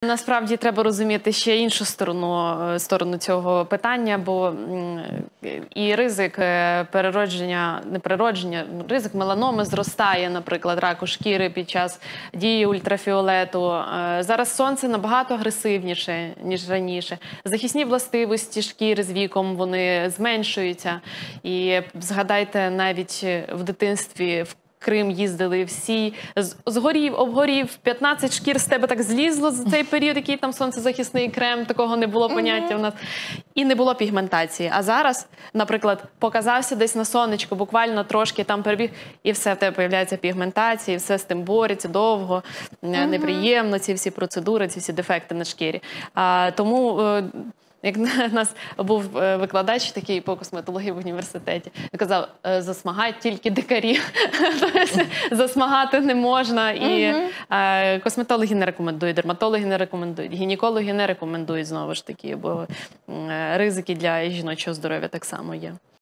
Насправді треба розуміти ще іншу сторону цього питання, бо і ризик ризик меланоми зростає, наприклад, раку шкіри під час дії ультрафіолету. Зараз сонце набагато агресивніше, ніж раніше. Захисні властивості шкіри з віком, вони зменшуються. І згадайте, навіть в дитинстві в Крим їздили всі, згорів, обгорів, 15 шкір з тебе так злізло за цей період, який там сонцезахисний крем, такого не було поняття в нас. І не було пігментації. А зараз, наприклад, показався десь на сонечко, буквально трошки там перебіг, і все, в тебе появляється пігментація, і все з тим бореться довго, неприємно, ці всі процедури, ці всі дефекти на шкірі. Тому... Як у нас був викладач такий по косметології в університеті, він казав, засмагають тільки дикарі, засмагати не можна. І косметологи не рекомендують, дерматологи не рекомендують, гінекологи не рекомендують, знову ж таки, бо ризики для жіночого здоров'я так само є.